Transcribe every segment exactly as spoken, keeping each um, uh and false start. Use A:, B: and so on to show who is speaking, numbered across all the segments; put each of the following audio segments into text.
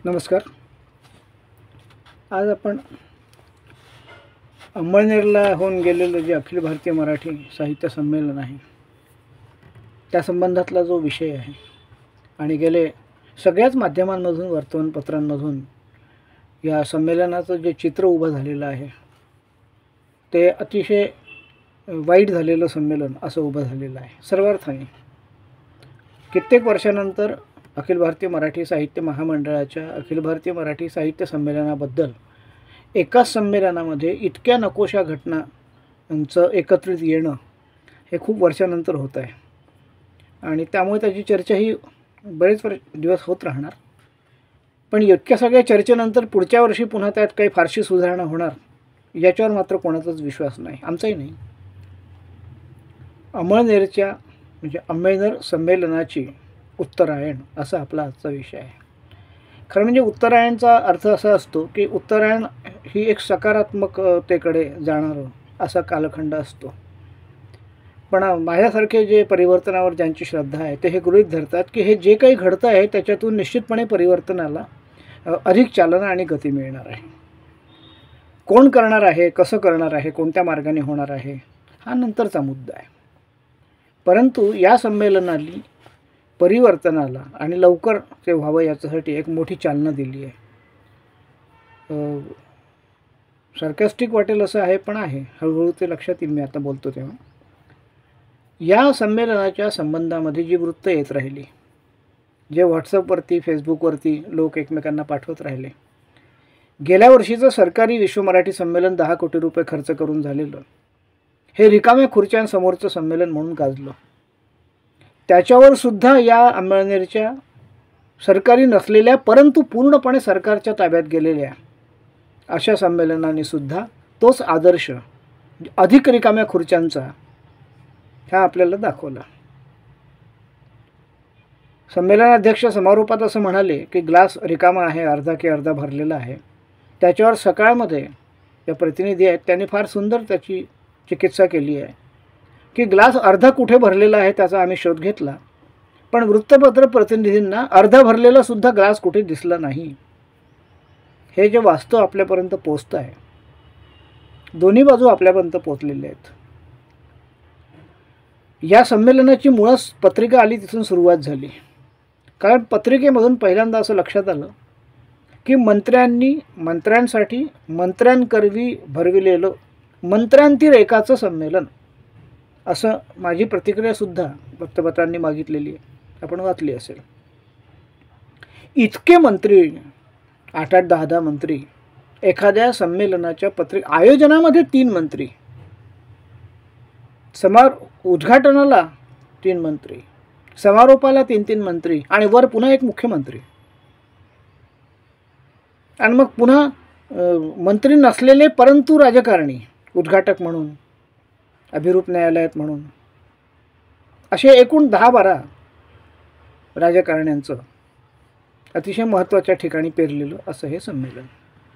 A: नमस्कार. आज आपण अंमळनेरला होऊन गेलेलं जे अखिल भारतीय मराठी साहित्य संमेलन आहे त्या संबंधातला जो विषय आहे आणि गेले सगळ्याच माध्यमांमधून वर्तमानपत्रांमधून या संमेलनाचं जे चित्र उभं झालेलं आहे ते अतिशय वाईट झालेलं संमेलन असं उभं झालेलं आहे. सर्वार्थाने कित्येक वर्षानंतर अखिल भारतीय मराठी साहित्य महामंडळाच्या अखिल भारतीय मराठी साहित्य संमेलनाबद्दल एकाच संमेलनामध्ये इतक्या नकोशा घटनांचं एकत्रित येणं हे खूप वर्षानंतर होत आहे आणि त्यामुळे त्याची चर्चा ही बरेच दिवस होत राहणार. पण इतक्या सगळ्या चर्चेनंतर पुढच्या वर्षी पुन्हा त्यात काही फारशी सुधारणा होणार याच्यावर मात्र कोणाचाच विश्वास नाही, आमचाही नाही. अंमळनेरच्या म्हणजे अंमळनेर संमेलनाची उत्तरायण असा आपला आजचा विषय आहे. खरं म्हणजे उत्तरायणचा अर्थ असा असतो की उत्तरायण ही एक सकारात्मकतेकडे जाणारं असा कालखंड असतो. पण माझ्यासारखे जे परिवर्तनावर ज्यांची श्रद्धा आहे ते हे गृहीत धरतात की हे जे काही घडतं आहे त्याच्यातून निश्चितपणे परिवर्तनाला अधिक चालना आणि गती मिळणार आहे. कोण करणार आहे, कसं करणार आहे, कोणत्या मार्गाने होणार आहे हा नंतरचा मुद्दा आहे. परंतु या संमेलनाली परिवर्तनाला आणि लवकर ते व्हावं याच्यासाठी एक मोठी चालना दिली आहे. सार्कास्टिक वाटेल असं आहे पण आहे, हळूहळू ते लक्षात येईल मी आता बोलतो तेव्हा. या संमेलनाच्या संबंधामध्ये जी वृत्त येत राहिली, जे व्हॉट्सअपवरती फेसबुकवरती लोक एकमेकांना पाठवत राहिले, गेल्या वर्षीचं सरकारी विश्व मराठी संमेलन दहा कोटी रुपये खर्च करून झालेलं हे रिकाम्या खुर्च्यांसमोरचं संमेलन म्हणून गाजलं. त्याच्यावर सुद्धा या अंमळनेरच्या सरकारी नसलेल्या परंतु पूर्णपणे सरकारच्या ताब्यात गेलेल्या अशा संमेलनाने सुद्धा तोच आदर्श अधिक रिकाम्या खुर्च्यांचा ह्या आपल्याला दाखवला. संमेलनाध्यक्ष समारोपात असं म्हणाले की ग्लास रिकामा आहे, अर्धा की अर्धा भरलेला आहे. त्याच्यावर सकाळमध्ये या प्रतिनिधी आहेत त्यांनी फार सुंदर त्याची चिकित्सा केली आहे की ग्लास अर्धा कुठे भरलेला आहे त्याचा आम्ही शोध घेतला, पण वृत्तपत्र प्रतिनिधींना अर्धा भरलेला सुद्धा ग्लास कुठे दिसला नाही. हे जे वास्तव आपल्यापर्यंत पोचतं आहे, दोन्ही बाजू आपल्यापर्यंत पोचलेले आहेत. या संमेलनाची मुळच पत्रिका आली तिथून सुरुवात झाली. कारण पत्रिकेमधून पहिल्यांदा असं लक्षात आलं की मंत्र्यांनी मंत्र्यांसाठी मंत्र्यांकरवी भरविलेलं मंत्र्यांतिरेकाचं संमेलन असं माझी प्रतिक्रियासुद्धा वृत्तपत्रांनी मागितलेली आहे, आपण वाचली असेल. इतके मंत्री, आठ आठ दहा दहा मंत्री एखाद्या संमेलनाच्या पत्रिक आयोजनामध्ये तीन मंत्री, समार उद्घाटनाला तीन मंत्री, समारोपाला तीन तीन मंत्री आणि वर पुन्हा एक मुख्यमंत्री आणि मग पुन्हा मंत्री नसलेले परंतु राजकारणी उद्घाटक म्हणून, अभिरूप न्यायालयात म्हणून, असे एकूण दहा बारा राजकारण्यांचं अतिशय महत्त्वाच्या ठिकाणी पेरलेलं असं हे संमेलन.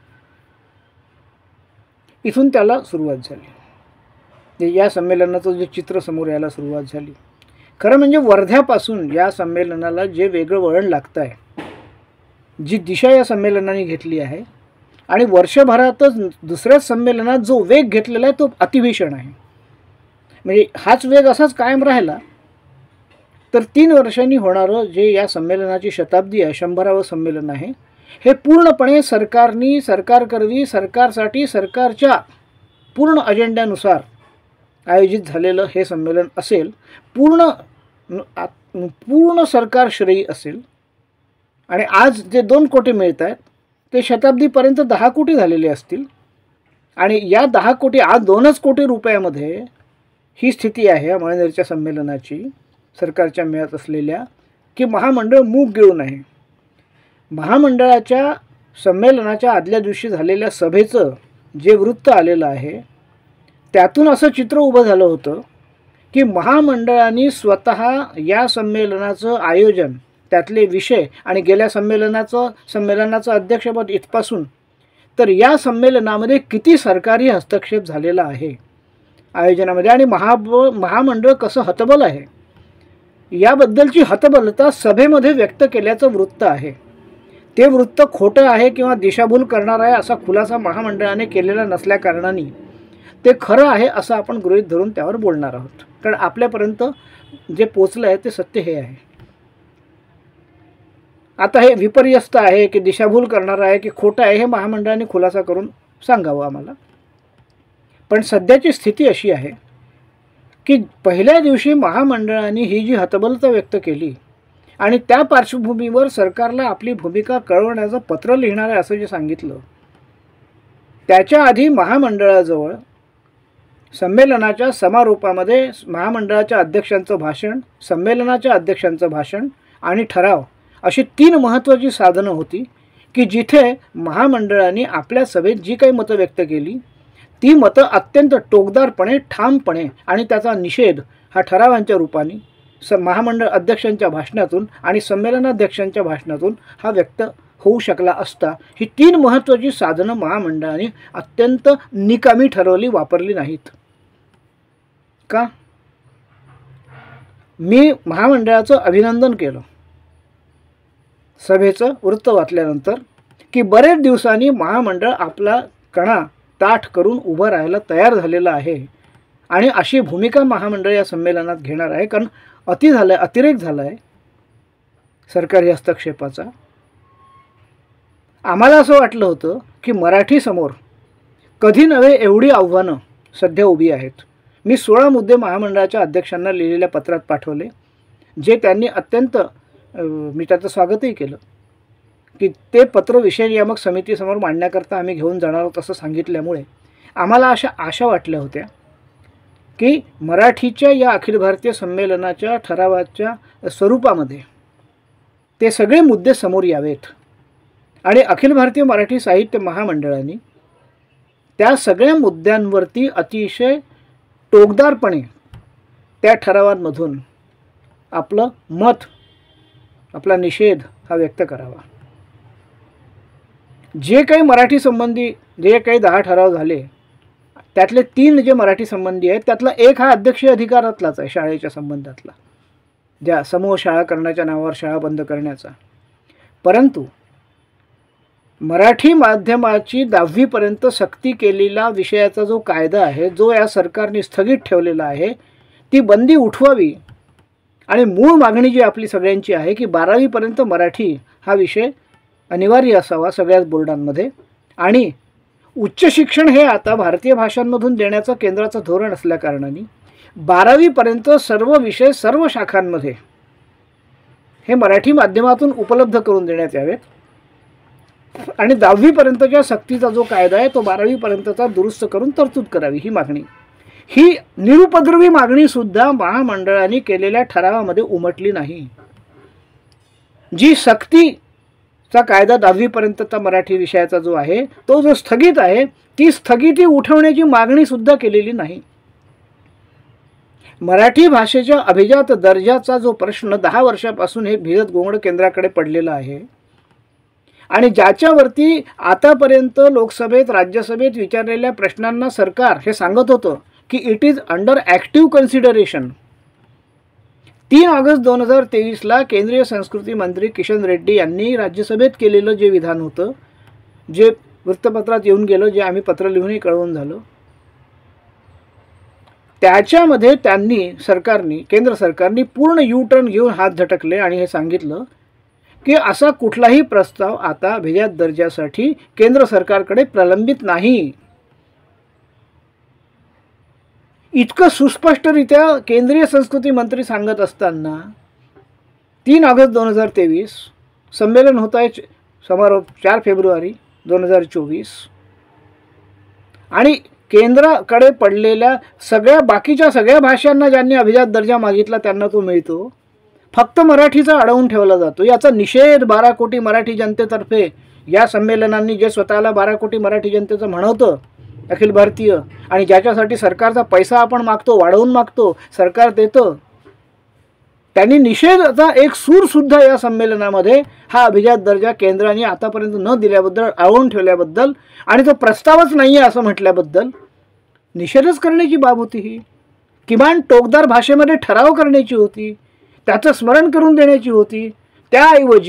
A: इथून त्याला सुरुवात झाली. या संमेलनाचं जे चित्र समोर यायला सुरुवात झाली. खरं म्हणजे वर्ध्यापासून या संमेलनाला जे वेगळं वळण लागतं आहे, जी दिशा या संमेलनाने घेतली आहे आणि वर्षभरातच दुसऱ्याच संमेलनात जो वेग घेतलेला आहे तो अतिभीषण आहे. म्हणजे हाच वेग असाच कायम राहिला तर तीन वर्षांनी होणारं जे या संमेलनाची शताब्दी आहे, शंभरावं संमेलन आहे, हे पूर्णपणे सरकारनी सरकारकरवी सरकारसाठी सरकारच्या पूर्ण अजेंड्यानुसार आयोजित झालेलं हे संमेलन असेल. पूर्ण पूर्ण सरकारश्रेयी असेल आणि आज जे दोन कोटी मिळत आहेत ते शताब्दीपर्यंत दहा कोटी झालेले असतील आणि या दहा कोटी आज दोनच कोटी रुपयामध्ये ही स्थिती आहे अंमळनेरच्या संमेलनाची, सरकारच्या मिळत असलेल्या, की महामंडळ मूग गिळून आहे. महामंडळाच्या संमेलनाच्या आदल्या दिवशी झालेल्या सभेचं जे वृत्त आलेलं आहे त्यातून असं चित्र उभं झालं होतं की महामंडळाने स्वतः या संमेलनाचं आयोजन, त्यातले विषय आणि गेल्या संमेलनाचं संमेलनाचं अध्यक्षपद इथपासून तर या संमेलनामध्ये किती सरकारी हस्तक्षेप झालेला आहे आयोजनामध्ये आणि महा महामंडळ कसं हतबल आहे याबद्दलची हतबलता सभेमध्ये व्यक्त केल्याचं वृत्त आहे. ते वृत्त खोटं आहे किंवा दिशाभूल करणार आहे असा खुलासा महामंडळाने केलेला नसल्याकारणाने ते खरं आहे असं आपण गृहीत धरून त्यावर बोलणार आहोत. कारण आपल्यापर्यंत जे पोचलं आहे ते सत्य हे आहे. आता हे विपर्यस्त आहे की दिशाभूल करणार आहे की खोटं आहे हे महामंडळाने खुलासा करून सांगावं आम्हाला. पण सध्याची स्थिती अशी आहे की पहिल्या दिवशी महामंडळाने ही जी हतबलता व्यक्त केली आणि त्या पार्श्वभूमीवर सरकारला आपली भूमिका कळवण्याचं पत्र लिहिणार आहे असं जे सांगितलं, त्याच्या आधी महामंडळाजवळ संमेलनाच्या समारोपामध्ये महामंडळाच्या अध्यक्षांचं भाषण, संमेलनाच्या अध्यक्षांचं भाषण आणि ठराव अशी तीन महत्त्वाची साधनं होती की जिथे महामंडळाने आपल्या सभेत जी काही मतं व्यक्त केली ती मतं अत्यंत टोकदारपणे, ठामपणे आणि त्याचा निषेध हा ठरावांच्या रूपाने स महामंडळ अध्यक्षांच्या भाषणातून आणि संमेलनाध्यक्षांच्या भाषणातून हा व्यक्त होऊ शकला असता. ही तीन महत्त्वाची साधनं महामंडळाने अत्यंत निकामी ठरवली, वापरली नाहीत. का? मी महामंडळाचं अभिनंदन केलं सभेचं वृत्त वाचल्यानंतर की बरेच दिवसांनी महामंडळ आपला कणा ताठ करून उभं राहायला तयार झालेलं आहे आणि अशी भूमिका महामंडळ या संमेलनात घेणार आहे. कारण अति झालं आहे, अतिरेक झाला आहे सरकारी हस्तक्षेपाचा. आम्हाला असं वाटलं होतं की मराठीसमोर कधी नव्हे एवढी आव्हानं सध्या उभी आहेत. मी सोळा मुद्दे महामंडळाच्या अध्यक्षांना लिहिलेल्या पत्रात पाठवले, जे त्यांनी अत्यंत मी त्याचं स्वागतही केलं की ते पत्र विषय नियामक समितीसमोर मांडण्याकरता आम्ही घेऊन जाणार आहोत असं सांगितल्यामुळे आम्हाला अशा आशा वाटल्या होत्या की मराठीच्या या अखिल भारतीय संमेलनाच्या ठरावाच्या स्वरूपामध्ये ते सगळे मुद्दे समोर यावेत आणि अखिल भारतीय मराठी साहित्य महामंडळाने त्या सगळ्या मुद्द्यांवरती अतिशय टोकदारपणे त्या ठरावांमधून आपलं मत, आपला निषेध हा व्यक्त करावा. जे काही मराठी संबंधी जे काही दहा ठराव झाले त्यातले तीन जे मराठी संबंधी आहेत त्यातला एक हा अध्यक्षीय अधिकारातलाच आहे, शाळेच्या संबंधातला, ज्या समूह शाळा करण्याच्या नावावर शाळा बंद करण्याचा. परंतु मराठी माध्यमाची दहावीपर्यंत सक्ती केलेला विषयाचा जो कायदा आहे, जो या सरकारने स्थगित ठेवलेला आहे, ती बंदी उठवावी आणि मूळ मागणी जी आपली सगळ्यांची आहे की बारावीपर्यंत मराठी हा विषय अनिवार्य असावा सगळ्याच बोर्डांमध्ये आणि उच्च शिक्षण हे आता भारतीय भाषांमधून देण्याचं केंद्राचं धोरण असल्याकारणाने बारावीपर्यंत सर्व विषय सर्व शाखांमध्ये हे मराठी माध्यमातून उपलब्ध करून देण्यात यावेत आणि दहावीपर्यंतच्या सक्तीचा जो कायदा आहे तो बारावीपर्यंतचा दुरुस्त करून तरतूद करावी, ही मागणी. ही निरुपद्रवी मागणीसुद्धा महामंडळाने केलेल्या ठरावामध्ये उमटली नाही. जी सक्तीचा कायदा दहावीपर्यंतचा मराठी विषयाचा जो आहे तो जो स्थगित आहे ती स्थगिती उठवण्याची मागणीसुद्धा केलेली नाही. मराठी भाषेच्या अभिजात दर्जाचा जो प्रश्न दहा वर्षापासून हे भिजत गोंगड केंद्राकडे पडलेला आहे आणि ज्याच्यावरती आतापर्यंत लोकसभेत, राज्यसभेत विचारलेल्या प्रश्नांना सरकार हे सांगत होतं की it is under active consideration. तीन ऑगस्ट दोन हजार तेवीसला केंद्रीय संस्कृती मंत्री किशन रेड्डी यांनी राज्यसभेत केलेलं जे विधान होतं, जे वृत्तपत्रात येऊन गेलं, जे आम्ही पत्र लिहूनही कळवून झालं, त्याच्यामध्ये त्यांनी सरकारने केंद्र सरकारने पूर्ण यू टर्न घेऊन हात झटकले आणि हे सांगितलं की असा कुठलाही प्रस्ताव आता अभिजात दर्जासाठी केंद्र सरकारकडे प्रलंबित नाही. इतकं सुस्पष्टरित्या केंद्रीय संस्कृती मंत्री सांगत असताना तीन ऑगस्ट दोन हजार तेवीस संमेलन होत आहे, समारोप चार फेब्रुवारी दोन हजार चोवीस आणि केंद्राकडे पडलेल्या सगळ्या बाकीच्या सगळ्या भाषांना ज्यांनी अभिजात दर्जा मागितला त्यांना तो मिळतो, फक्त मराठीचा अडवून ठेवला जातो. याचा निषेध बारा कोटी मराठी जनतेतर्फे या संमेलनांनी जे स्वतःला बारा कोटी मराठी जनतेचं म्हणवतं अखिल भारतीय आणि ज्याच्यासाठी सरकारचा पैसा आपण मागतो, वाढवून मागतो, सरकार देतं, त्यांनी निषेधाचा एक सूरसुद्धा या संमेलनामध्ये हा अभिजात दर्जा केंद्राने आतापर्यंत न दिल्याबद्दल, अडवून ठेवल्याबद्दल आणि तो प्रस्तावच नाही आहे असं म्हटल्याबद्दल निषेधच करण्याची बाब होती. ही किमान टोकदार भाषेमध्ये ठराव करण्याची होती, त्याचं स्मरण करून देण्याची होती. त्याऐवजी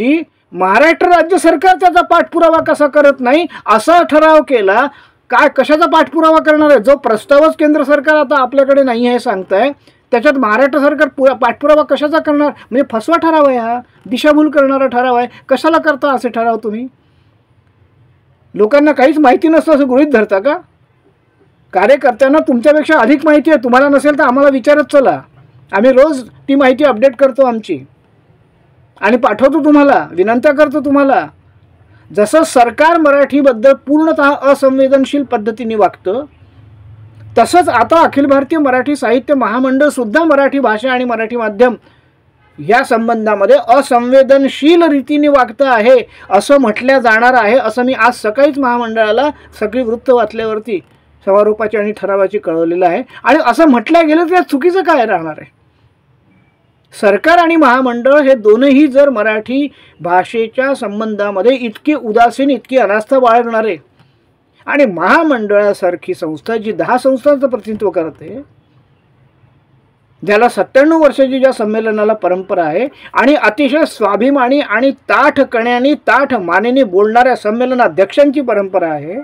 A: महाराष्ट्र राज्य सरकार त्याचा पाठपुरावा कसा करत नाही असा ठराव केला. काय कशाचा पाठपुरावा करणार आहे? जो प्रस्तावच केंद्र सरकार आता आपल्याकडे नाही आहे सांगताय, त्याच्यात महाराष्ट्र सरकार पुरा पाठपुरावा कशाचा करणार? म्हणजे फसवा ठराव आहे हा, दिशाभूल करणारा ठराव आहे. कशाला करता असे ठराव तुम्ही? लोकांना काहीच माहिती नसतं असं गृहीत धरता का? कार्यकर्त्यांना तुमच्यापेक्षा अधिक माहिती आहे. तुम्हाला नसेल तर आम्हाला विचारत चला, आम्ही रोज ती माहिती अपडेट करतो आमची आणि पाठवतो तुम्हाला, विनंत्या करतो तुम्हाला. जसं सरकार मराठीबद्दल पूर्णतः असंवेदनशील पद्धतीने वागतं, तसंच आता अखिल भारतीय मराठी साहित्य महामंडळ सुद्धा मराठी भाषा आणि मराठी माध्यम या संबंधामध्ये असंवेदनशील रीतीने वागतं आहे असं म्हटलं जाणार आहे, असं मी आज सकाळीच महामंडळाला सगळी वृत्त वाचल्यावरती समारोपाची आणि ठरावाची कळवलेलं आहे. आणि असं म्हटलं गेलं तर चुकीचं काय राहणार आहे? सरकार आणि महामंडळ हे दोनही जर मराठी भाषेच्या संबंधामध्ये इतकी उदासीन, इतकी अनास्था बाळगणारे, आणि महामंडळासारखी संस्था जी दहा संस्थांचं प्रतिनिधित्व करते, ज्याला सत्त्याण्णव वर्षाची ज्या संमेलनाला परंपरा आहे आणि अतिशय स्वाभिमानी आणि ताठ कण्याने ताठ मानेने बोलणाऱ्या संमेलनाध्यक्षांची परंपरा आहे,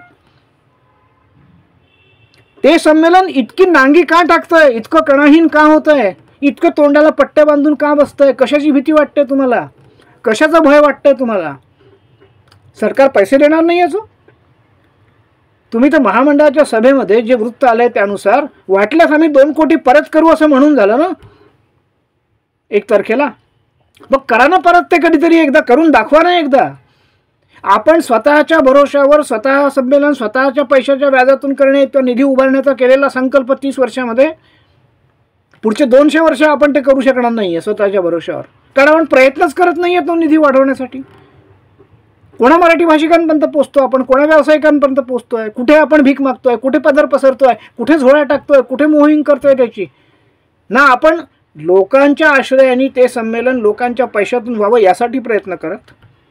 A: ते संमेलन इतकी नांगी का टाकतंय? इतकं कणाहीन का होतंय? इतकं तोंडाला पट्ट्या बांधून का बसतंय? कशाची भीती वाटते तुम्हाला? कशाचा भय वाटतंय तुम्हाला? सरकार पैसे देणार नाही याचं? तुम्ही तर महामंडळाच्या सभेमध्ये जे वृत्त आलंय त्यानुसार वाटल्यास आम्ही दोन कोटी परत करू असं म्हणून झालं ना एक तारखेला. मग करा ना परत, ते कधीतरी एकदा करून दाखवा ना एकदा. आपण स्वतःच्या भरोशावर स्वतः संमेलन स्वतःच्या पैशाच्या व्याजातून करणे, तो निधी उभारण्याचा केलेला संकल्प तीस वर्षामध्ये पुढचे दोनशे वर्ष आपण ते करू शकणार नाहीये स्वतःच्या भरोशावर, कारण आपण प्रयत्नच करत नाहीये तो निधी वाढवण्यासाठी. कोणा मराठी भाषिकांपर्यंत पोचतो आपण? कोणा व्यावसायिकांपर्यंत पोचतोय? कुठे आपण भीक मागतोय? कुठे पदर पसरतोय? कुठे झोळा टाकतोय? कुठे मोहीम करतोय त्याची? ना आपण लोकांच्या आश्रयाने ते संमेलन लोकांच्या पैशातून व्हावं यासाठी प्रयत्न करत,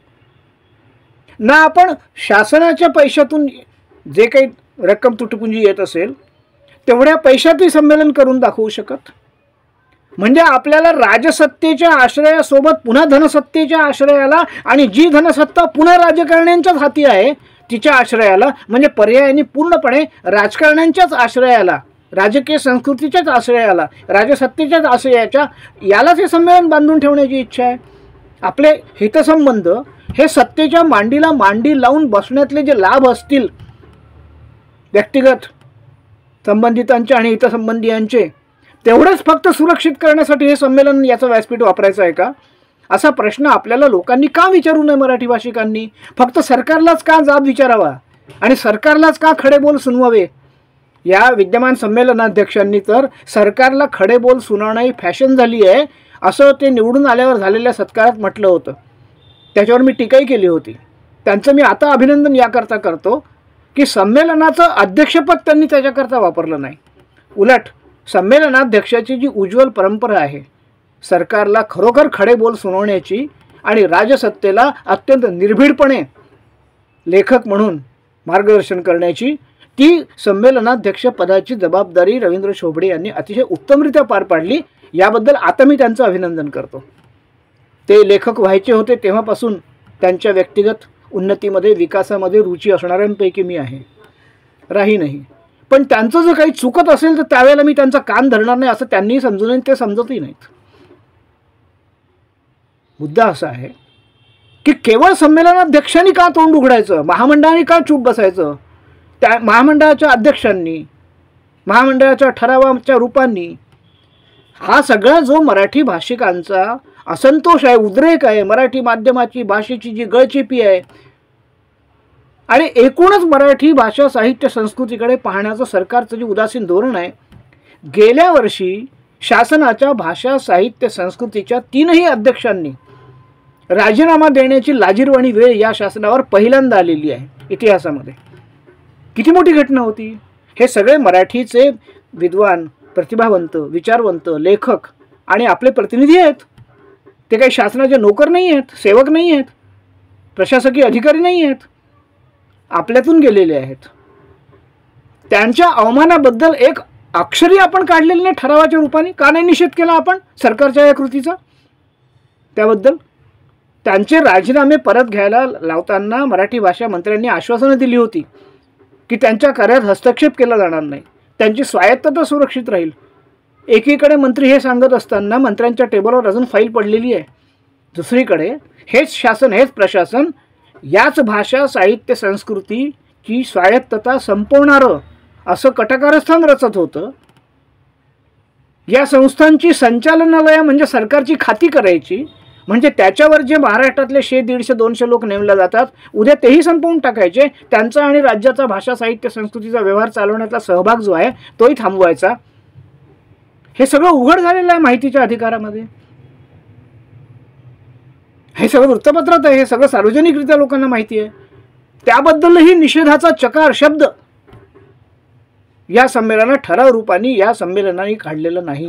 A: ना आपण शासनाच्या पैशातून जे काही रक्कम तुटपुंजी येत असेल तेवढ्या पैशातही संमेलन करून दाखवू शकत. म्हणजे आपल्याला राजसत्तेच्या आश्रयासोबत पुन्हा धनसत्तेच्या आश्रयाला, आणि जी धनसत्ता पुन्हा राजकारण्यांच्याच हाती आहे तिच्या आश्रयाला, म्हणजे पर्यायाने पूर्णपणे राजकारण्यांच्याच आश्रयाला, राजकीय संस्कृतीच्याच आश्रयाला, राजसत्तेच्याच आश्रयाच्या यालाच हे संमेलन बांधून ठेवण्याची इच्छा आहे. आपले हितसंबंध हे सत्तेच्या मांडीला मांडी लावून बसण्यातले जे लाभ असतील व्यक्तिगत संबंधितांचे आणि हितसंबंधियांचे, तेवढंच फक्त सुरक्षित करण्यासाठी हे संमेलन याचं व्यासपीठ वापरायचं आहे का? असा प्रश्न आपल्याला लोकांनी का विचारू नये? मराठी भाषिकांनी फक्त सरकारलाच का जाब विचारावा आणि सरकारलाच का खडे बोल सुनवावे? या विद्यमान संमेलनाध्यक्षांनी तर सरकारला खडे बोल सुनावणं ही फॅशन झाली आहे असं ते निवडून आल्यावर झालेल्या सत्कारात म्हटलं होतं. त्याच्यावर मी टीकाही केली होती. त्यांचं मी आता अभिनंदन याकरता करतो की संमेलनाचं अध्यक्षपद त्यांनी त्याच्याकरता वापरलं नाही. उलट संमेलनाध्यक्षाची जी उज्ज्वल परंपरा आहे सरकारला खरोखर खडे बोल सुनावण्याची आणि राजसत्तेला अत्यंत निर्भीडपणे लेखक म्हणून मार्गदर्शन करण्याची, ती संमेलनाध्यक्ष पदाची जबाबदारी रवींद्र शोभडे यांनी अतिशय उत्तमरित्या पार पाडली. याबद्दल आता मी त्यांचं अभिनंदन करतो. ते लेखक व्हायचे होते तेव्हापासून त्यांच्या व्यक्तिगत उन्नतीमध्ये, विकासामध्ये रुची असणाऱ्यांपैकी मी आहे, राही नाही. पण त्यांचं जर काही चुकत असेल तर त्यावेळेला मी त्यांचा कान धरणार नाही असं त्यांनीही समजून नये, ते समजतही नाहीत. मुद्दा असा आहे की केवळ संमेलनाध्यक्षांनी का तोंड उघडायचं? महामंडळाने का चूप बसायचं? त्या महामंडळाच्या अध्यक्षांनी, महामंडळाच्या ठरावाच्या रूपांनी हा सगळा जो मराठी भाषिकांचा असंतोष आहे, उद्रेक आहे, मराठी माध्यमाची भाषेची जी गळचेपी आहे आणि एकूणच मराठी भाषा साहित्य संस्कृतीकडे पाहण्याचं सरकारचं जे उदासीन धोरण आहे, गेल्या वर्षी शासनाच्या भाषा साहित्य संस्कृतीच्या तीनही अध्यक्षांनी राजीनामा देण्याची लाजिरवाणी वेळ या शासनावर पहिल्यांदा आलेली आहे इतिहासामध्ये. किती मोठी घटना होती. हे सगळे मराठीचे विद्वान, प्रतिभावंत, विचारवंत, लेखक आणि आपले प्रतिनिधी आहेत. ते काही शासनाचे नोकर नाही आहेत, सेवक नाही आहेत, प्रशासकीय अधिकारी नाही आहेत, आपल्यातून गेलेले आहेत. त्यांच्या अवमानाबद्दल एक अक्षरी आपण काढलेलं नाही ठरावाच्या रूपाने. का नाही निषेध केला आपण सरकारच्या या कृतीचा? त्याबद्दल त्यांचे राजीनामे परत घ्यायला लावताना मराठी भाषा मंत्र्यांनी आश्वासनं दिली होती की त्यांच्या कार्यात हस्तक्षेप केला जाणार नाही, त्यांची स्वायत्तता सुरक्षित राहील. एकीकडे मंत्री हे सांगत असताना मंत्र्यांच्या टेबलवर अजून फाईल पडलेली आहे. दुसरीकडे हेच शासन, हेच प्रशासन याच भाषा साहित्य संस्कृतीची स्वायत्तता संपवणारं असं कटकारस्थान रचत होतं. या संस्थांची संचालनालय म्हणजे सरकारची खाती करायची, म्हणजे त्याच्यावर जे महाराष्ट्रातले शे दीडशे दोनशे लोक नेमले जातात उद्या तेही संपवून टाकायचे. त्यांचा आणि राज्याचा भाषा साहित्य संस्कृतीचा व्यवहार चालवण्यातला सहभाग जो आहे तोही थांबवायचा. हे सगळं उघड झालेलं आहे माहितीच्या अधिकारामध्ये. हे सगळं वृत्तपत्रात आहे, हे सगळं सार्वजनिकरित्या लोकांना माहिती आहे. त्याबद्दलही निषेधाचा चकार शब्द या संमेलनात ठराव रूपाने या संमेलनाने काढलेला नाही.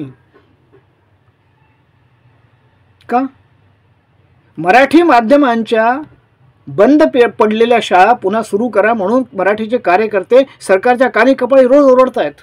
A: का? मराठी माध्यमांच्या बंद पडलेल्या शाळा पुन्हा सुरू करा म्हणून मराठीचे कार्यकर्ते सरकारच्या कानी कपाळी रोज ओरडत आहेत.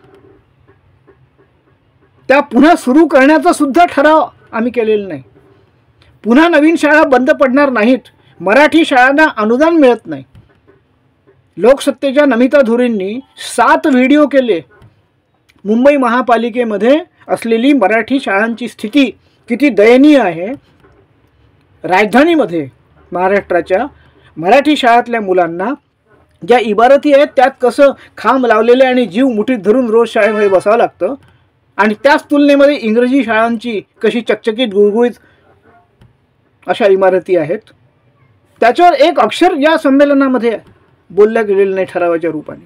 A: त्या पुन्हा सुरू करण्याचा सुद्धा ठराव आम्ही केलेला नाही. पुन्हा नवीन शाळा बंद पडणार नाहीत. मराठी शाळांना अनुदान मिळत नाही. लोकसत्तेच्या नमिता धुरींनी सात व्हिडिओ केले. मुंबई महापालिकेमध्ये असलेली मराठी शाळांची स्थिती किती दयनीय आहे. राजधानीमध्ये महाराष्ट्राच्या मराठी शाळातल्या मुलांना ज्या इमारती आहेत त्यात कसं खांब लावलेले आणि जीव मुठीत धरून रोज शाळेमध्ये बसावं लागतं, आणि त्याच तुलनेमध्ये इंग्रजी शाळांची कशी चकचकीत गुळगुळीत अशा इमारती आहेत. त्याच्यावर एक अक्षर या संमेलनामध्ये बोलल्या गेलेलं नाही ठरावाच्या रूपाने.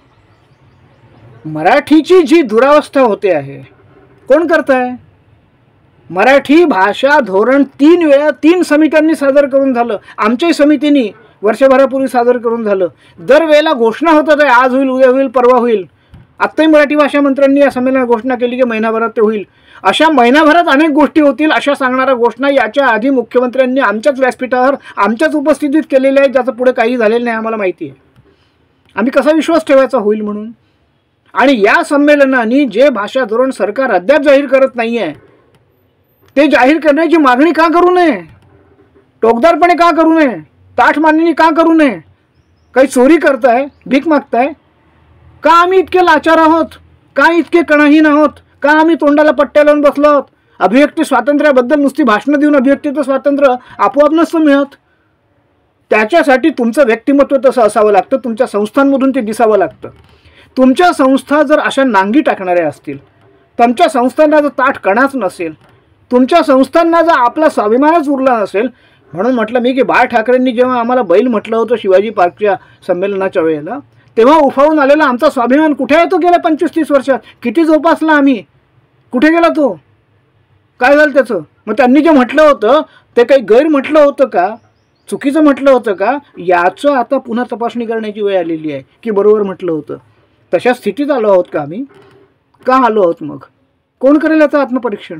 A: मराठीची जी दुरावस्था होते आहे कोण करताय? मराठी भाषा धोरण तीन वेळा तीन समित्यांनी सादर करून झालं. आमच्याही समितीने वर्षभरापूर्वी सादर करून झालं. दरवेळेला घोषणा होतात आहे आज होईल, उद्या होईल, परवा होईल. आत्ताही मराठी भाषा मंत्र्यांनी या संमेलनात घोषणा केली की महिनाभरात ते होईल. अशा महिनाभरात अनेक गोष्टी होतील अशा सांगणाऱ्या घोषणा याच्या आधी मुख्यमंत्र्यांनी आमच्याच व्यासपीठावर आमच्याच उपस्थितीत केलेल्या आहेत, ज्याचं पुढे काही झालेलं नाही आम्हाला माहिती आहे. आम्ही कसा विश्वास ठेवायचा होईल म्हणून? आणि या संमेलनाने जे भाषा धोरण सरकार अद्याप जाहीर करत नाही आहे ते जाहीर करण्याची मागणी का करू नये? टोकदारपणे का करू नये? ताठ मांडणी का करू नये? काही चोरी करताय, भीक मागताय का? आम्ही इतके लाचार आहोत का? इतके कणाहीन आहोत का? आम्ही तोंडाला पट्ट्या लावून बसलो आहोत? अभिव्यक्ती स्वातंत्र्याबद्दल नुसती भाषणं देऊन अभिव्यक्तीचं स्वातंत्र्य आपोआप नसतं मिळत. त्याच्यासाठी तुमचं व्यक्तिमत्व तसं असावं लागतं. तुमच्या संस्थांमधून ते दिसावं लागतं. तुमच्या संस्था जर अशा नांगी टाकणाऱ्या असतील, तुमच्या संस्थांना जर ताठ कणाच नसेल, तुमच्या संस्थांना जर आपला स्वाभिमानच उरला नसेल, म्हणून म्हटलं मी की बाळ ठाकरेंनी जेव्हा आम्हाला बैल म्हटलं होतं शिवाजी पार्कच्या संमेलनाच्या वेळेला, तेव्हा उफाळून आलेला आमचा स्वाभिमान कुठे आहे? तो गेल्या पंचवीस तीस वर्षात किती जोपासला आम्ही, कुठे गेला तो? काय झालं त्याचं? मग त्यांनी जे म्हटलं होतं ते काही गैर म्हटलं होतं का? चुकीचं म्हटलं होतं का? याचं आता पुन्हा तपासणी करण्याची वेळ आलेली आहे की बरोबर म्हटलं होतं. तशा स्थितीत आलो आहोत का आम्ही? का आलो आहोत? मग कोण करेल याचं आत्मपरीक्षण?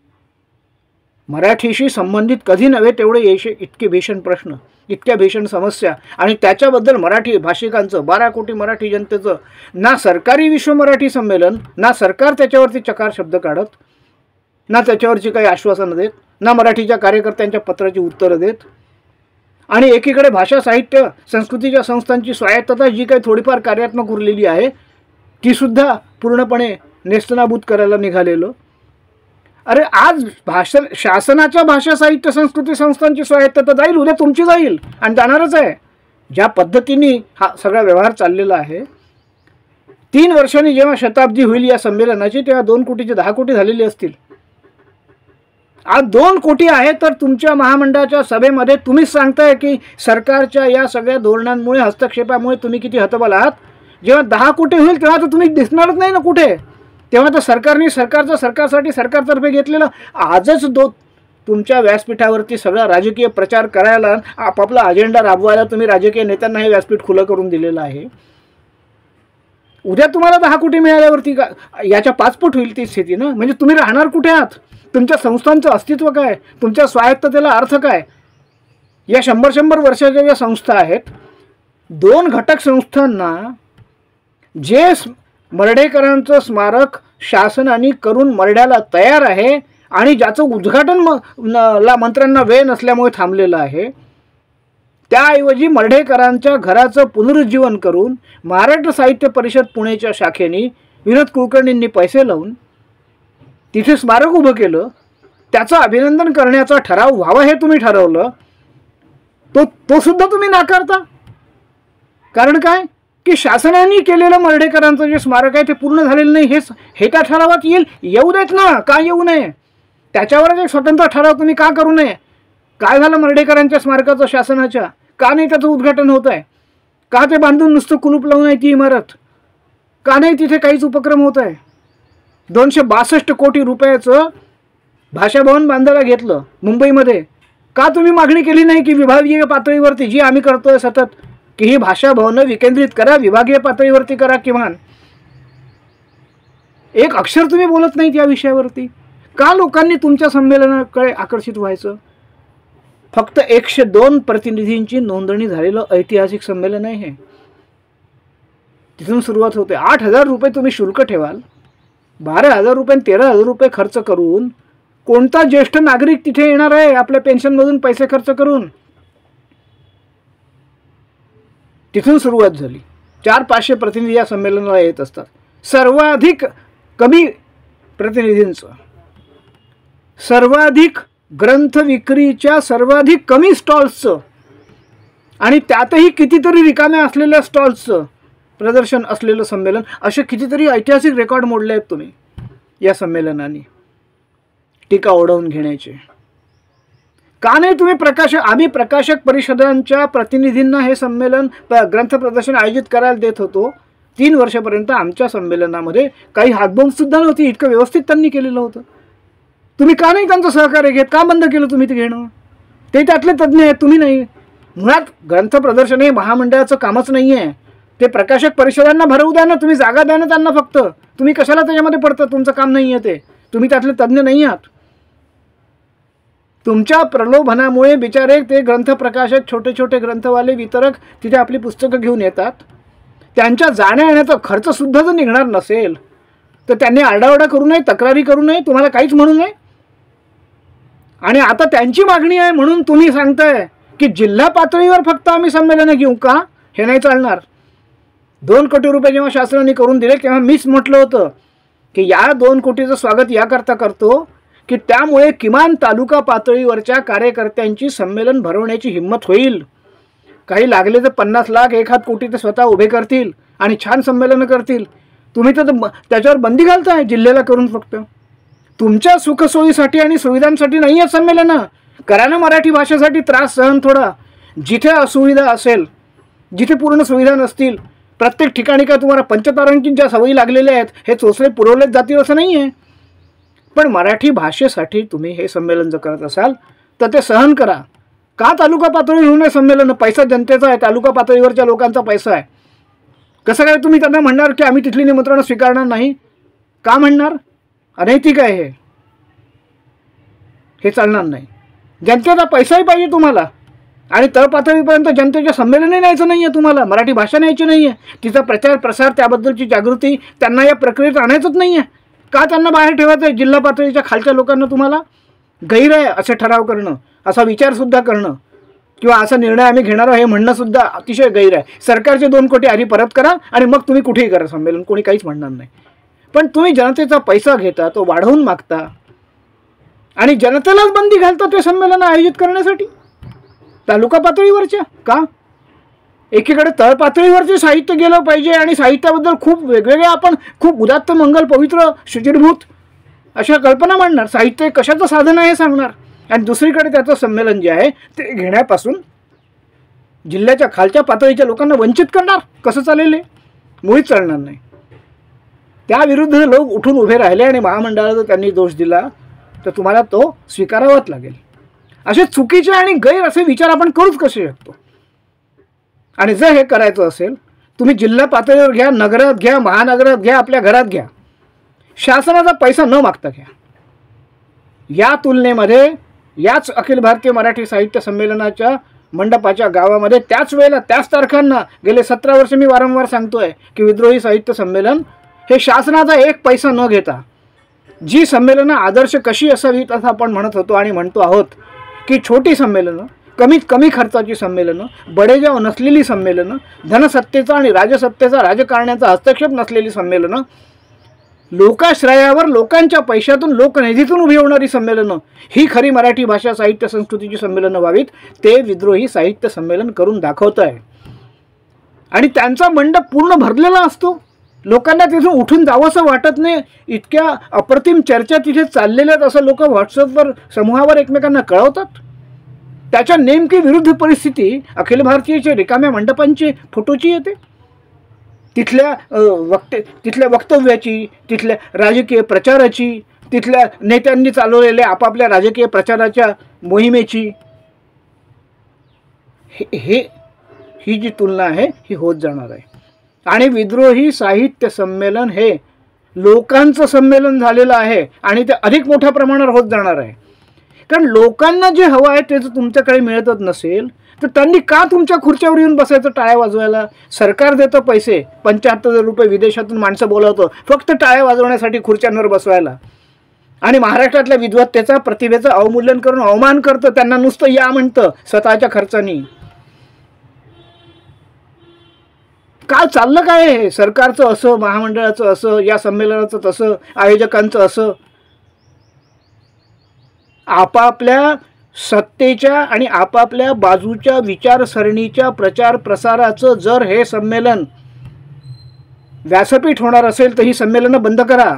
A: मराठीशी संबंधित कधी नव्हे तेवढे येशे इतके भीषण प्रश्न, इतक्या भीषण समस्या, आणि त्याच्याबद्दल मराठी भाषिकांचं, बारा कोटी मराठी जनतेचं ना सरकारी विश्व मराठी संमेलन, ना सरकार त्याच्यावरती चकार शब्द काढत, ना त्याच्यावरची काही आश्वासनं देत, ना मराठीच्या कार्यकर्त्यांच्या पत्राची उत्तरं देत. आणि एकीकडे भाषा साहित्य संस्कृतीच्या संस्थांची स्वायत्तता जी काही थोडीफार कार्यात्मक उरलेली आहे तीसुद्धा पूर्णपणे नेस्तनाबूत करायला निघालेलो. अरे आज भाषा शासनाच्या भाषा साहित्य संस्कृती संस्थांची स्वायत्तता जाईल, उद्या तुमची जाईल आणि जाणारच आहे. ज्या पद्धतीने हा सगळा व्यवहार चाललेला आहे, तीन वर्षांनी जेव्हा शताब्दी होईल या संमेलनाची तेव्हा दोन कोटीचे दहा कोटी झालेली असतील. आज दोन कोटी आहे तर तुमच्या महामंडळाच्या सभेमध्ये तुम्हीच सांगताय की सरकारच्या या सगळ्या धोरणांमुळे, हस्तक्षेपामुळे तुम्ही किती हतबल आहात. जेव्हा दहा कोटी होईल तेव्हा तर तुम्ही दिसणारच नाही ना कुठे. तेव्हा तर सरकारने सरकारचं सरकारसाठी सरकारतर्फे घेतलेलं आजच दो तुमच्या व्यासपीठावरती सगळा राजकीय प्रचार करायला, आपापला अजेंडा राबवायला तुम्ही राजकीय नेत्यांना हे व्यासपीठ खुलं करून दिलेलं आहे. उद्या तुम्हाला दहा कोटी मिळाल्यावरती का याच्या पाचपट होईल ती स्थिती ना. म्हणजे तुम्ही राहणार कुठे आहात? तुमच्या संस्थांचं अस्तित्व काय? तुमच्या स्वायत्ततेला अर्थ काय? या शंभर शंभर वर्षाच्या ज्या संस्था आहेत, दोन घटक संस्थांना जे मर्ढेकरांचं स्मारक शासनाने करून मर्ढ्याला तयार आहे आणि ज्याचं उद्घाटन म ला मंत्र्यांना वेळ नसल्यामुळे थांबलेलं आहे, त्याऐवजी मर्ढेकरांच्या घराचं पुनरुज्जीवन करून महाराष्ट्र साहित्य परिषद पुणेच्या शाखेने विनोद कुलकर्णींनी पैसे लावून तिथे स्मारक उभं केलं. त्याचं अभिनंदन करण्याचा ठराव व्हावा हे तुम्ही ठरवलं, तो तो सुद्धा तुम्ही नाकारता. कारण काय की शासनाने केलेलं मर्ढेकरांचं जे स्मारक आहे ते पूर्ण झालेलं नाही, हे हे त्या ठरावात येईल. येऊ देत ना, का येऊ नये? त्याच्यावरच एक स्वतंत्र ठराव तुम्ही का करू नये? काय झालं मर्ढेकरांच्या स्मारकाचं शासनाच्या? का नाही त्याचं उद्घाटन होत आहे? का ते बांधून नुसतं कुलूप लावून आहे ती इमारत? का नाही तिथे काहीच उपक्रम होत आहे? दोनशे बासष्ट कोटी रुपयाचं भाषाभवन बांधायला घेतलं मुंबईमध्ये. का तुम्ही मागणी केली नाही की विभागीय पातळीवरती, जी आम्ही करतोय सतत, की ही भाषाभवनं विकेंद्रित करा, विभागीय पातळीवरती करा किमान? एक अक्षर तुम्ही बोलत नाहीत या विषयावरती. का लोकांनी तुमच्या संमेलनाकडे आकर्षित व्हायचं? फक्त एकशे दोन प्रतिनिधींची नोंदणी झालेलं ऐतिहासिक संमेलन आहे हे. तिथून सुरुवात होते. आठ हजार रुपये तुम्ही शुल्क ठेवाल, बारा हजार रुपये तेरा हजार रुपये खर्च करून कोणता ज्येष्ठ नागरिक तिथे येणार आहे आपल्या पेन्शनमधून पैसे खर्च करून? तिथून सुरुवात झाली. चार पाचशे प्रतिनिधी या संमेलनाला येत असतात. सर्वाधिक कमी प्रतिनिधींचं, सर्वाधिक ग्रंथ विक्रीच्या सर्वाधिक कमी स्टॉल्सचं आणि त्यातही कितीतरी रिकाम्या असलेल्या स्टॉल्सचं प्रदर्शन असलेलं संमेलन, असे कितीतरी ऐतिहासिक रेकॉर्ड मोडले आहेत तुम्ही या संमेलनाने टीका ओढवून घेण्याचे. का नाही तुम्ही प्रकाशक, आम्ही प्रकाशक परिषदांच्या प्रतिनिधींना हे संमेलन ग्रंथ प्रदर्शन आयोजित करायला देत होतो. तीन वर्षापर्यंत आमच्या संमेलनामध्ये काही हातबोंबसुद्धा नव्हती, इतकं व्यवस्थित त्यांनी केलेलं होतं. तुम्ही का नाही त्यांचं सहकार्य घेत? का बंद केलं तुम्ही ते घेणं? ते त्यातले तज्ज्ञ आहेत, तुम्ही नाही. मुळात ग्रंथ प्रदर्शन हे महामंडळाचं कामच नाही आहे. ते प्रकाशक परिषदांना भरवू द्या ना, तुम्ही जागा द्या ना त्यांना. फक्त तुम्ही कशाला त्याच्यामध्ये पडतं? तुमचं काम नाही आहे ते, तुम्ही त्यातले तज्ज्ञ नाही आहात. तुमच्या प्रलोभनामुळे बिचारे ते ग्रंथ प्रकाशक, छोटे छोटे ग्रंथवाले, वितरक तिथे आपली पुस्तकं घेऊन येतात. त्यांच्या जाण्या येण्याचा खर्चसुद्धा जर निघणार नसेल तर त्यांनी आरडाओरडा करू नये, तक्रारी करू नये, तुम्हाला काहीच म्हणू नये. आणि आता त्यांची मागणी आहे म्हणून तुम्ही सांगताय की जिल्हा पातळीवर फक्त आम्ही संमेलनं घेऊ का? हे नाही चालणार. दोन कोटी रुपये जेव्हा शासनाने करून दिले तेव्हा मीच म्हटलं होतं की या दोन कोटीचं स्वागत याकरता करतो की त्यामुळे किमान तालुका पातळीवरच्या कार्यकर्त्यांची संमेलन भरवण्याची हिंमत होईल. काही लागले तर पन्नास लाख एक हात कोटी ते स्वतः उभे करतील आणि छान संमेलनं करतील. तुम्ही तर त्याच्यावर बंदी घालताय जिल्ह्याला करून. फक्त तुमच्या सुखसोयीसाठी आणि सुविधांसाठी नाही आहे संमेलनं. करा ना मराठी भाषेसाठी त्रास सहन थोडा. जिथे असुविधा असेल, जिथे पूर्ण सुविधा नसतील, प्रत्येक ठिकाणी काय तुम्हाला पंचतारांकींच्या सवयी लागलेल्या आहेत हे चोचले पुरवलेच जातील असं नाही आहे. पण मराठी भाषेसाठी तुम्ही हे संमेलन जर करत असाल तर ते सहन करा. का तालुका पातळीवर होऊ नये संमेलन? पैसा जनतेचा आहे, तालुका पातळीवरच्या लोकांचा पैसा आहे. कसं काय तुम्ही त्यांना म्हणणार की आम्ही तिथली निमंत्रणं स्वीकारणार नाही? का म्हणणार? अनैतिक आहे हे, हे चालणार नाही. जनतेचा पैसाही पाहिजे तुम्हाला आणि तळपातळीपर्यंत जनतेच्या संमेलनही न्यायचं नाही आहे तुम्हाला. मराठी भाषा न्यायची नाही आहे, तिचा प्रचार प्रसार, त्याबद्दलची जागृती त्यांना या प्रक्रियेत आणायचंच नाही आहे. का त्यांना बाहेर ठेवायचं आहे? जिल्हा पातळीच्या खालच्या लोकांना तुम्हाला गैर आहे असे ठराव करणं, असा विचारसुद्धा करणं किंवा असा निर्णय आम्ही घेणार हे म्हणणंसुद्धा अतिशय गैर आहे. सरकारचे दोन कोटी आधी परत करा आणि मग तुम्ही कुठेही करा संमेलन, कोणी काहीच म्हणणार नाही. पण तुम्ही जनतेचा पैसा घेता, तो वाढवून मागता आणि जनतेलाच बंदी घालता ते संमेलन आयोजित करण्यासाठी तालुका पातळीवरच्या. का? एकीकडे तळ पातळीवरचे साहित्य गेलं पाहिजे आणि साहित्याबद्दल खूप वेगवेगळ्या आपण खूप उदात्त, मंगल, पवित्र, शुचिरभूत अशा कल्पना मांडणार. साहित्य कशाचं साधन आहे हे सांगणार आणि दुसरीकडे त्याचं संमेलन जे आहे ते घेण्यापासून जिल्ह्याच्या खालच्या पातळीच्या लोकांना वंचित करणार. कसं चालेल? हे मुळीच चालणार नाही. त्याविरुद्ध लोक उठून उभे राहिले आणि महामंडळाला जर त्यांनी दोष दिला तर तुम्हाला तो स्वीकारावाच लागेल. असे चुकीचे आणि गैर असे विचार आपण करूच कसे शकतो? आणि जर हे करायचं असेल तुम्ही जिल्हा पातळीवर घ्या, नगरात घ्या, महानगरात घ्या, आपल्या घरात घ्या, शासनाचा पैसा न मागता घ्या. या तुलनेमध्ये याच अखिल भारतीय मराठी साहित्य संमेलनाच्या मंडपाच्या गावामध्ये त्याच वेळेला त्याच तारखांना गेले सतरा वर्ष मी वारंवार सांगतोय की विद्रोही साहित्य संमेलन हे शासनाचा एक पैसा न घेता जी संमेलनं आदर्श कशी असावीत असं आपण म्हणत होतो आणि म्हणतो आहोत की छोटी संमेलनं, कमीत कमी खर्चाची संमेलनं, बडेजाव नसलेली संमेलनं, धनसत्तेचा आणि राजसत्तेचा राजकारण्याचा हस्तक्षेप नसलेली संमेलनं, लोकाश्रयावर लोकांच्या पैशातून लोकनिधीतून उभी होणारी संमेलनं, ही खरी मराठी भाषा साहित्य संस्कृतीची संमेलनं व्हावीत, ते विद्रोही साहित्य संमेलन करून दाखवत आहे. आणि त्यांचा मंडप पूर्ण भरलेला असतो. लोकांना तिथून उठून जावंसं वाटत नाही. इतक्या अप्रतिम चर्चा तिथे चाललेल्या आहेत असं लोक व्हॉट्सअपवर समूहावर एकमेकांना कळवतात. त्याच्या नेमकी विरुद्ध परिस्थिती अखिल भारतीयच्या रिकाम्या मंडपांची फोटोची येते. तिथल्या वक्ते तिथल्या वक्तव्याची, तिथल्या राजकीय प्रचाराची, तिथल्या नेत्यांनी चालवलेल्या आपापल्या राजकीय प्रचाराच्या मोहिमेची, हे हे ही जी तुलना आहे ही होत जाणार आहे. आणि विद्रोही साहित्य संमेलन हे लोकांचं संमेलन झालेलं आहे आणि ते अधिक मोठ्या प्रमाणावर होत जाणार आहे. कारण लोकांना जे हवं आहे ते जर तुमच्याकडे मिळतच नसेल तर त्यांनी का तुमच्या खुर्च्यावर येऊन बसायचं टाळ्या वाजवायला? सरकार देतं पैसे, पंच्याहत्तर हजार रुपये विदेशातून माणसं बोलावतं फक्त टाळ्या वाजवण्यासाठी खुर्च्यांवर बसवायला. आणि महाराष्ट्रातल्या विद्वत्तेचा, प्रतिभेचं अवमूल्यन करून अवमान करतं, त्यांना नुसतं या म्हणतं स्वतःच्या खर्चानी. काय चाललं काय हे? सरकारचं असं, महामंडळाचं असं, या संमेलनाचं तसं, आयोजकांचं असं. आपापल्या सत्तेच्या आणि आपापल्या बाजूच्या विचारसरणीच्या प्रचार प्रसाराचं जर हे संमेलन व्यासपीठ होणार असेल तर ही संमेलनं बंद करा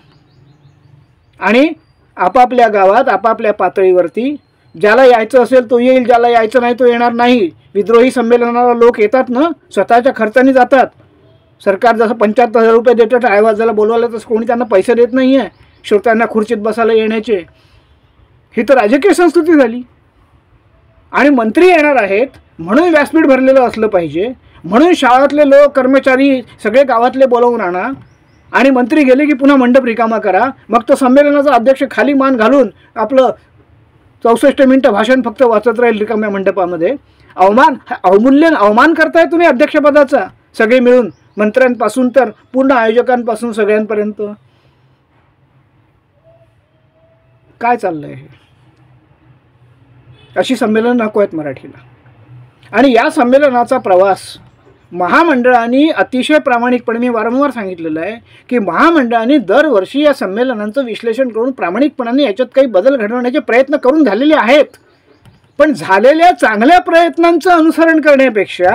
A: आणि आपापल्या गावात आपापल्या पातळीवरती ज्याला यायचं असेल तो येईल, ज्याला यायचं नाही तो येणार नाही. विद्रोही संमेलनाला लोक येतात ना, स्वतःच्या खर्चाने जातात. सरकार जसं पंच्याहत्तर हजार रुपये देतं टाळ्या वाजवायला बोलवायला, तसं कोणी त्यांना पैसे देत नाही आहे श्रोत्यांना खुर्चीत बसायला येण्याचे. ही तर राजकीय संस्कृती झाली. आणि मंत्री येणार आहेत म्हणून व्यासपीठ भरलेलं असलं पाहिजे, म्हणून शाळातले लोक, कर्मचारी सगळे गावातले बोलवून आणा आणि मंत्री गेले की पुन्हा मंडप रिकामा करा. मग तो संमेलनाचा अध्यक्ष खाली मान घालून आपलं चौसष्ट मिनटं भाषण फक्त वाचत राहील रिकाम्या मंडपामध्ये. अवमान, अवमूल्यन अवमान करताय तुम्ही अध्यक्षपदाचा सगळे मिळून, मंत्र्यांपासून तर पूर्ण आयोजकांपासून सगळ्यांपर्यंत. काय चाललंय हे? अशी संमेलन नको आहेत मराठीला. आणि या संमेलनाचा प्रवास महामंडळाने अतिशय प्रामाणिकपणे, मी वारंवार सांगितलेलं आहे की महामंडळाने दरवर्षी या संमेलनांचं विश्लेषण करून प्रामाणिकपणाने याच्यात काही बदल घडवण्याचे प्रयत्न करून झालेले आहेत. पण झालेल्या चांगल्या प्रयत्नांचं अनुसरण करण्यापेक्षा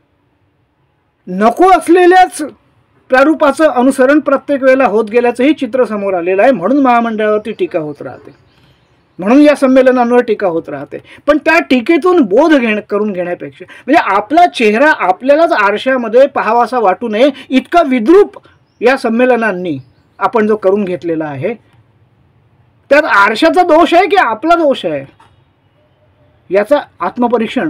A: नको असलेल्याच प्रारूपाचं अनुसरण प्रत्येक वेळेला होत गेल्याचंही चित्र समोर आलेलं आहे. म्हणून महामंडळावरती टीका होत राहते, म्हणून या संमेलनांवर टीका होत राहते. पण त्या टीकेतून बोध घेण करून घेण्यापेक्षा, म्हणजे आपला चेहरा आपल्यालाच आरशामध्ये पाहावासा वाटू नये इतका विद्रूप या संमेलनांनी आपण जो करून घेतलेला आहे, त्यात आरशाचा दोष आहे की आपला दोष आहे याचा आत्मपरीक्षण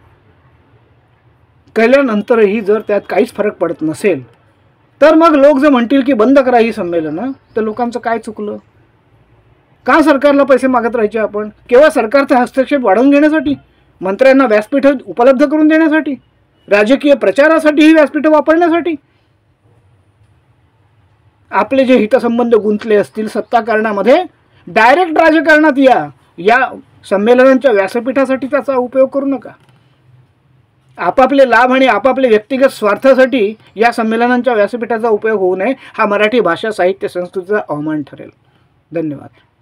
A: केल्यानंतरही जर त्यात काहीच फरक पडत नसेल तर मग लोक जर म्हणतील की बंद करा ही संमेलनं, तर लोकांचं काय चुकलं? का सरकारला पैसे मागत राहायचे आपण? केवळ सरकारचा हस्तक्षेप वाढवून घेण्यासाठी, मंत्र्यांना व्यासपीठ उपलब्ध करून देण्यासाठी, राजकीय प्रचारासाठी ही व्यासपीठ वापरण्यासाठी? आपले जे हितसंबंध गुंतले असतील सत्ताकारणामध्ये, डायरेक्ट राजकारणात या. या संमेलनांच्या व्यासपीठासाठी त्याचा उपयोग करू नका. आपापले लाभ आणि आपापले व्यक्तिगत स्वार्थासाठी या संमेलनांच्या व्यासपीठाचा उपयोग होऊ नये. हा मराठी भाषा साहित्य संस्कृतीचा अवमान ठरेल. धन्यवाद.